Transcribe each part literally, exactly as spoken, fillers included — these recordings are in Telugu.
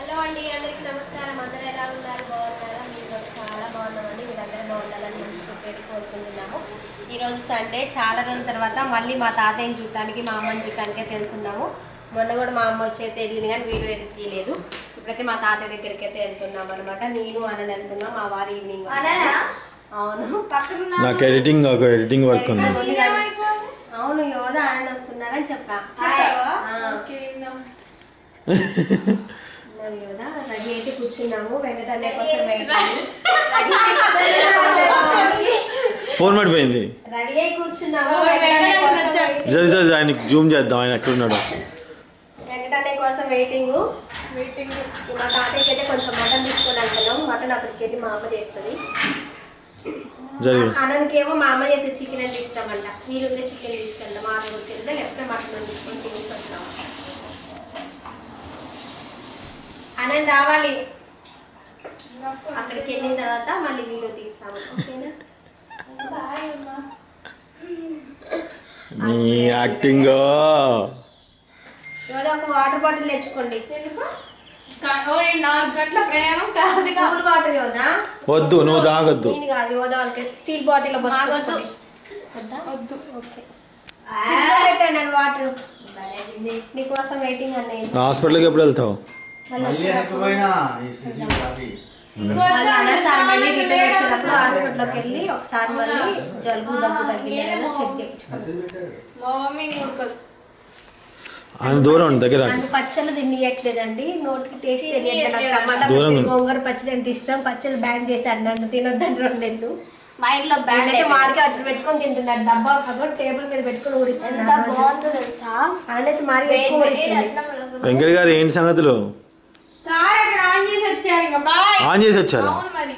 హలో అండి, అందరికీ నమస్కారం. అందరూ ఎలా ఉన్నారు? బాగున్నారా? మీరు చాలా బాగున్నామండి. మీరందరూ బాగుండాలని మనస్ఫూర్తిగా కోరుకుంటున్నాము. ఈరోజు సండే, చాలా రోజుల తర్వాత మళ్ళీ మా తాతయ్యని చూడటానికి, మా అమ్మని చూడటానికే వెళ్తున్నాము. మొన్న కూడా మా అమ్మ వచ్చి అయితే వెళ్ళింది కానీ వీడియో అయితే తీయలేదు. ఇప్పుడైతే మా తాతయ్య దగ్గరికి అయితే వెళ్తున్నాం అనమాట. నేను అని వెళ్తున్నాం. మా వారి ఈవినింగ్ అవును నాకు ఎడిటింగ్ ఒక ఎడిటింగ్ వర్క్ ఉంది. అవును, యోధ ఆయన వస్తున్నారని చెప్పా. రెడీ అయితే కూర్చున్నాము. వెంకటన్నయ్య కోసం ఫోన్ పడిపోయింది. రెడీ అయి కూర్చున్నాము. జరి జరి ఆయనకి జూమ్ చేద్దాం, ఆయన ఎక్కడున్నాడు. వెంకటన్నయ్య కోసం వెయిటింగ్ వెయిటింగ్ మా తాతయ్యకి అయితే కొంచెం మటన్ తీసుకొని వెళ్తున్నాం. మటన్ అక్కడికి వెళ్ళి మా అమ్మ చేస్తుంది. అన్నకేమో మా అమ్మ చేసే చికెన్ అంటే ఇష్టం అంట. మీరుండే చికెన్ తీసుకెళ్తాం. మా ఊరికి వెళ్తే లేకపోతే మటన్ తీసుకొని తీసుకొస్తాం. అనండి రావాలి. అక్కడికి వెళ్ళిన తర్వాత మళ్ళీ వీడియో తీస్తాము. ఓకేనా? నీ యాక్టింగ్. ఇవాళ ఒక వాటర్ బాటిల్ తెచ్చుకోండి. వాటర్ యోదా వద్దు, నువ్వు తాగొద్దు. కాదు యోదా వాళ్ళకి స్టీల్ బాటిల్ వద్దు. ఓకే పెట్టండి వాటర్. నీకోసం వెయిటింగ్ అన్నయ్య. హాస్పిటల్కి ఎప్పుడు వెళ్తావు? హాస్పిటల్కి వెళ్ళి ఒకసారి మళ్ళీ జలుబు దగ్గు తగ్గిన చెక్ చేయించుకోవాలి. ఆయన దూరం దగ్గర పచ్చళ్ళు తినియట్లేదండి. నోటికి టేస్ట్ తెలియట్లేదు. టమాటా పచ్చడి, గోంగూర పచ్చడి ఎంత ఇష్టం. పచ్చళ్ళు బ్యాన్ చేశారు నన్ను తినొద్దని రెండు నెలలు. మా ఇంట్లో బ్యాన్ అయితే మాడికి వచ్చి పెట్టుకొని తింటున్నాడు. డబ్బా పదో టేబుల్ మీద పెట్టుకొని ఊరిస్తున్నాడు. అయితే మరి ఎక్కువ ఊరిస్తుంది. వెంకట గారు ఏంటి సంగతులు? ఆన్ చేసి వచ్చారా?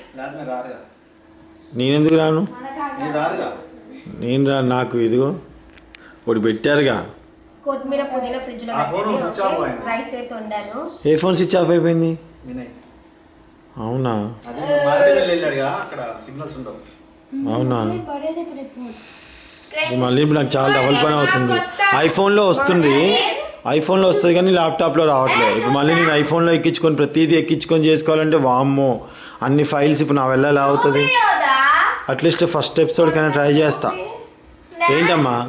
నేనెందుకు రాను? నేను రా. నాకు ఇదిగో ఒకటి పెట్టారుగా. కొత్తిమీర పుదీనా ఫ్రిడ్జ్ లో పెట్టండి. రైస్ అయితే వండాను. ఏ ఫోన్ స్విచ్ ఆఫ్ అయిపోయింది? అవునా? అవునా? మళ్ళీ నాకు చాలా డబల్ పని అవుతుంది. ఐఫోన్లో వస్తుంది, ఐఫోన్లో వస్తుంది కానీ ల్యాప్టాప్లో రావట్లేదు. ఇప్పుడు మళ్ళీ నేను ఐఫోన్లో ఎక్కించుకొని ప్రతిదీ ఎక్కించుకొని చేసుకోవాలంటే వామ్మో అన్ని ఫైల్స్ ఇప్పుడు నా వల్ల ఎలా అవుతుంది? అట్లీస్ట్ ఫస్ట్ ఎపిసోడ్ కైనా ట్రై చేస్తా. ఏంటమ్మా?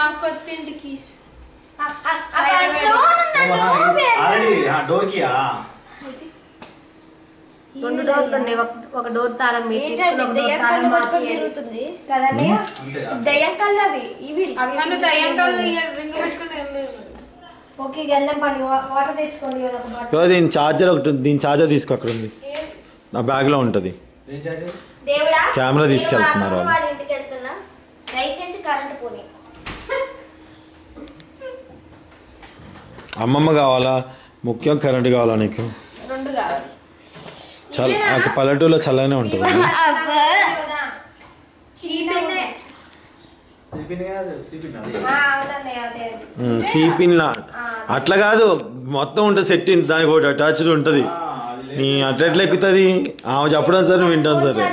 రెండు డోర్లు ఉన్నాయి. ఒక డోర్ తాళం తిరుగుతుంది కదండి. ఓకే గెల్లం పని వాటర్ తెచ్చుకోండి. దీని ఛార్జర్ ఒకటి, దీని ఛార్జర్ తీసుకో, అక్కడ ఉంది నా బ్యాగ్లో ఉంటుంది. కెమెరా తీసుకెళ్తున్నారు వాళ్ళు. ఇంటికి వెళ్తున్నా. దయచేసి కరెంట్ పోనీ. అమ్మమ్మ కావాలా? ముఖ్యం కరెంట్ కావాలా నీకు? రెండు కావాలి. చల్ నాకు పల్లెటూరులో చల్లగానే ఉంటుంది. సీపిన్ అట్లా కాదు, మొత్తం ఉంటుంది సెట్. దానికి ఒకటి అటాచ్డ్ ఉంటుంది. నీ అట్లా ఎట్లా ఎక్కుతుంది? ఆమె చెప్పడం సరే వింటాను సరే.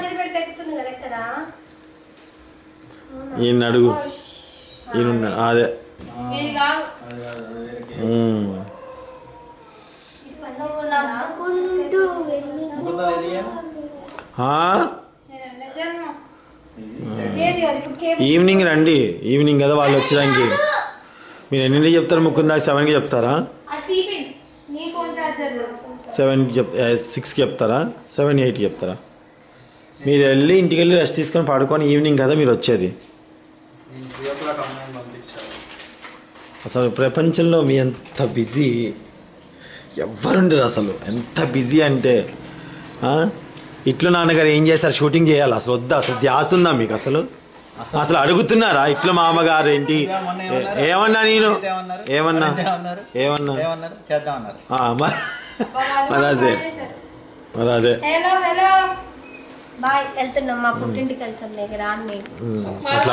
ఈయన అడుగు. ఈయన అదే ఈవినింగ్ రండి. ఈవినింగ్ కదా వాళ్ళు వచ్చడానికి. మీరు ఎన్నింటికి చెప్తారు? ముక్కుందా సెవెన్కి చెప్తారా? సెవెన్కి చెప్ సిక్స్కి చెప్తారా? సెవెన్ ఎయిట్కి చెప్తారా? మీరు వెళ్ళి ఇంటికి వెళ్ళి రెస్ట్ తీసుకొని పడుకొని ఈవినింగ్ కదా మీరు వచ్చేది. అసలు ప్రపంచంలో మీ ఎంత బిజీ ఎవ్వరుండరు అసలు. ఎంత బిజీ అంటే ఇట్లు నాన్నగారు ఏం చేస్తారు? షూటింగ్ చేయాలి. అసలు వద్దా? అసలు ధ్యాస ఉందా మీకు? అసలు అసలు అడుగుతున్నారా? ఇట్లు మామగారు ఏంటి? ఏమన్నా నేను ఏమన్నా ఏమన్నా మరి అదే మరి అదే బాయ్. వెళ్తున్నాం మా పుట్టింటికి వెళ్తున్నాయి. రాను నేను. అట్లా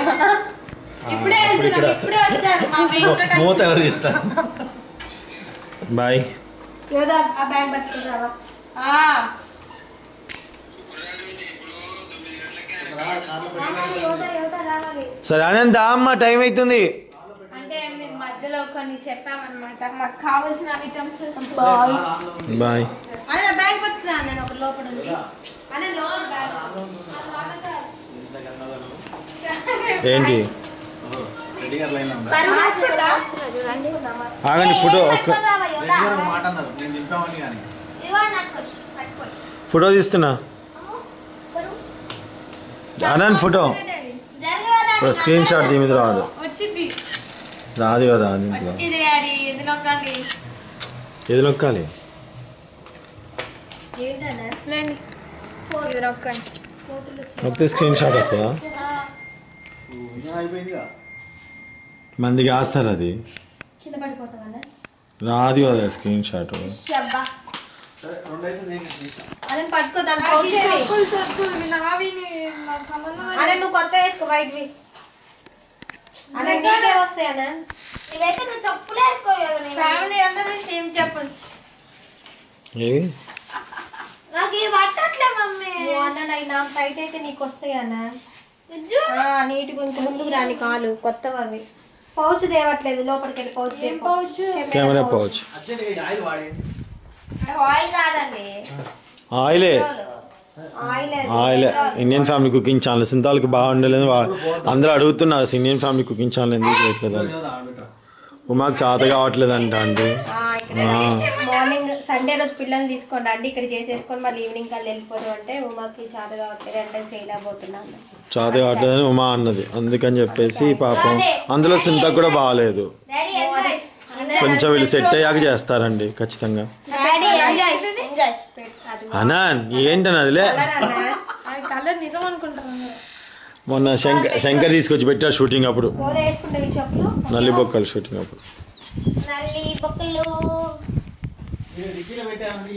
మూత ఎవరు చెప్తారు? బాయ్. బ్యాగ్ పట్టుకుంటావా? సరే అనంత అమ్మ టైం అవుతుంది. అంటే మధ్యలో ఒక కొన్ని చెప్పామన్నమాట మాకు కావాల్సిన ఐటమ్స్. బాయ్. అన్న బ్యాగ్ పట్టుకురా నేను ఒక లోపల ఉంది అన్న లోపల బ్యాగ్ ఏంటి పరువు వస్తుందా? ఆగండి ఫోటో ఒక్క మాట అన్నారు నేను దింపామని కానీ ఇదిగో నాకు పట్టుకోండి. ఫోటో తీస్తున్నా అనండి ఫోటో ఇప్పుడు స్క్రీన్ షాట్ దీని మీద రాదు వచ్చింది రాదు కదా దీంట్లో వచ్చింది డాడీ ఇది నొక్కండి ఏది నొక్కాలి ఏంటన్నా లేండి ఇది నొక్కండి. నొక్కితే స్క్రీన్ షాట్ వస్తుందా అయిపోయిందిగా మంది కాదు సార్ అది కింద పడిపోతావన్నా రాదు కదా స్క్రీన్ షాట్ శబ్బా సరే రెండు అయితే నేను తీసా అన్న పట్టుకో దాన్ని నాకు పౌచ్ ఈ చేయి. చెప్పులు చెప్పులు మీ నావిని నాకు సంబంధం అన్న నువ్వు కొత్త వేసుకో బయటవి అన్న నీకే వస్తాయి అన్న ఇవైతే నువ్వు చెప్పులు వేసుకోవాలి ఫ్యామిలీ అందరూ సేమ్ చెప్పుల్స్. ఏవి నాకు ఇవి పట్టట్లే మమ్మీ అన్న నాకు నాకు టైట్ అయితే నీకు వస్తాయి అన్న నీట్గా ఇంక ముందుకు రాని కాలు కొత్తవి అవి పౌచ్ తేవట్లేదు లోపలికి వెళ్ళి పౌచ్ ఏం పౌచ్? కెమెరా పౌచ్ అదే ఆయిల్ వాడేయండి ఆయిల్ కాదండి ఆయిలే oil oil Indian family cooking channel సింతాలకి బాగుండలేదు వా- అందరూ అడుగుతున్నారు ఇండియన్ ఫ్యామిలీ కుకింగ్ ఛానల్ ఎందుకు చేయట్లేదు అని మాకు చేత కావట్లేదు అంట అండి మార్నింగ్ సండే రోజు పిల్లల్ని తీసుకోండి అండి ఇక్కడ చేసేసుకొని మళ్ళీ ఈవినింగ్ కల్లా వెళ్ళిపోదు అంటే ఉమాకి చాట కావట్లేదు అంటే చేయలేకపోతున్నాను చేత కావట్లేదని ఉమా అన్నది అందుకని చెప్పేసి పాపం అందులో సింత కూడా బాగాలేదు కొంచెం వీళ్ళు సెట్ అయ్యాక చేస్తారండి ఖచ్చితంగా అనా ఏంటని అదిలే అది కలర్ నిజం అనుకుంటాను. మొన్న శంకర్ శంకర్ తీసుకొచ్చి పెట్టారు షూటింగ్ అప్పుడు కూర వేసుకుంటే ఈ చెప్పులు నల్లి బొక్కలు షూటింగ్ అప్పుడు నల్లి బొక్కలు డిక్కీలో పెట్టాను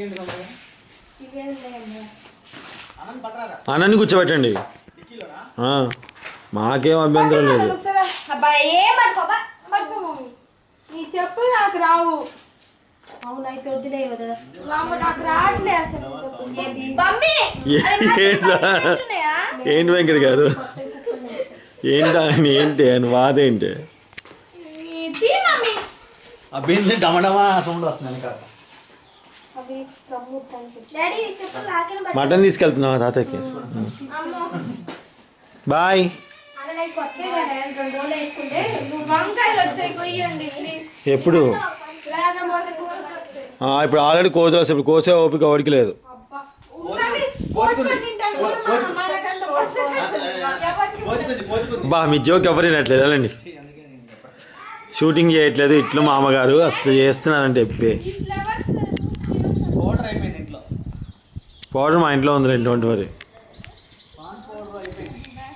అన్నం పట్టరారా అన్నని కూర్చోబెట్టండి డిక్కీలోనా ఆ, మాకేం అభ్యంతరం లేదు ఒకసారి అబ్బా ఏం పట్టుకోబా పట్టుకో మమ్మీ. నీ చెప్పులు నాకు రావు. అవును అయితే వద్దులే కదా వామ్మో, నాకు రావట్లే అసలు ఈ చెప్పులు. మమ్మీ ఏంటి సార్ ఏంటి వెంకట గారు ఏంటి ఆయన ఏంటి ఆయన వాదేంటి ఇది మమ్మీ ఆ బీన్స్ డమడమా సౌండ్ వస్తుంది వెనక అవి డాడీ ఈ చెప్పులు నాకేం మటన్ తీసుకెళ్తున్నావా తాతయ్యకి అమ్మో బాయ్ అన్న నేను కొత్తగా కదా రెండు రోజులు వేసుకుంటే నువ్వు వంకాయలు వచ్చాయి కొయ్యండి ప్లీజ్. ఎప్పుడు లేకపోతే కూరలు వస్తాయి. ఆ, ఇప్పుడు ఆల్రెడీ కోతులు వస్తాయి ఇప్పుడు కోసే ఓపిక ఓడికి లేదు అబ్బా. ఉన్నవి కోసుకొని తింటాను కూడా మన- మనకంత కొత్తగా ఎవరికి కోచుకుంది కోచుకుంది బా మీ జోక్ ఎవరు వినట్లేదు వెళ్ళండి షూటింగ్ చేయట్లేదు ఇట్లు మామగారు అసలు చేస్తున్నానంటే ఎబ్బే ఈ ఫ్లవర్స్ పౌడర్ అయిపోయింది ఇంట్లో పౌడర్ మా ఇంట్లో ఉంది రెండు ట్వంటీ వరకు పాన్ పౌడర్ అయిపోయింది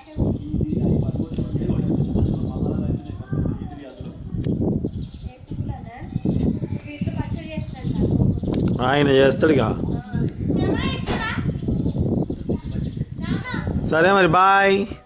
వీటితో పచ్చడి చేస్తాను ఆయన చేస్తాడుగా కెమెరా ఇస్తారా? సరే మరి బాయ్